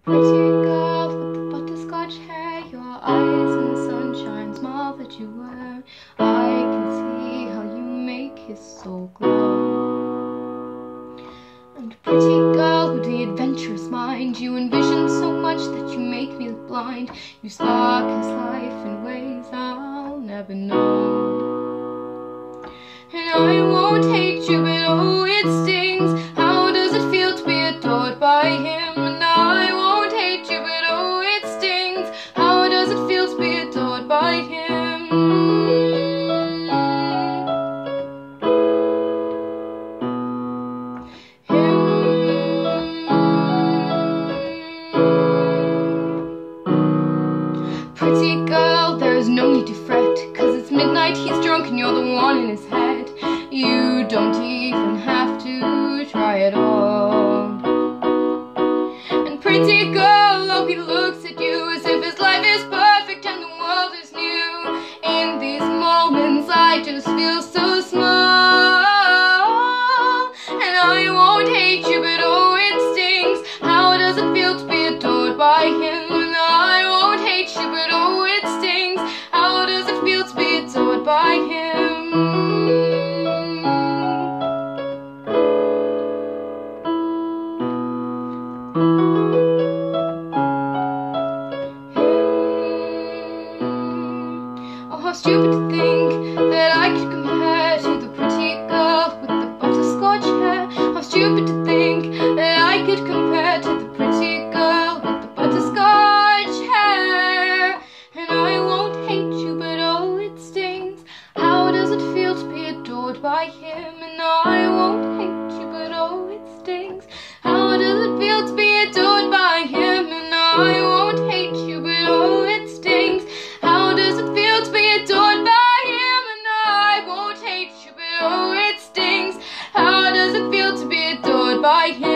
Pretty girl with the butterscotch hair, your eyes in the sunshine, smile that you wear. I can see how you make his soul glow. And pretty girl with the adventurous mind, you envision so much that you make me look blind. You spark his life in ways I'll never know. And I won't hate you, but oh, it stings. How does it feel to be adored by him? And I won't hate you, but oh, it stings. How does it feel to be adored by him? Pretty girl, there's no need to fret, 'cause it's midnight, he's drunk and you're the one in his head. You don't even have to try at all. And pretty girl, oh, he looks at you as if his life is perfect and the world is new. In these moments I just feel so small. And I won't hate you, but oh, it stings. How does it feel to be adored by him? And I won't hate you, but oh, it stings. How does it feel to be adored by him? Oh, how stupid to think that I could compare to the pretty girl with the butterscotch hair. How stupid to think that I could compare to the pretty girl with the butterscotch hair. And I won't hate you, but oh, it stings. How does it feel to be adored by him? And I won't hate you, but oh, it stings. How does it feel to be adored by him? And I won't hate you, but oh, it stings. How does it feel to be adored by him? And I won't hate you, but oh, it stings. How does it feel to be adored by him?